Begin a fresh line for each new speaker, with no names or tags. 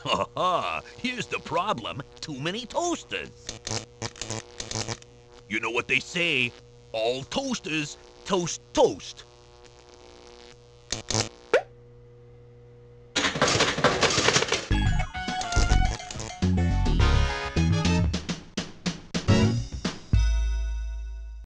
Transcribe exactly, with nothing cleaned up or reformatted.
Ha ha! Here's the problem. Too many toasters. You know what they say? All toasters toast toast.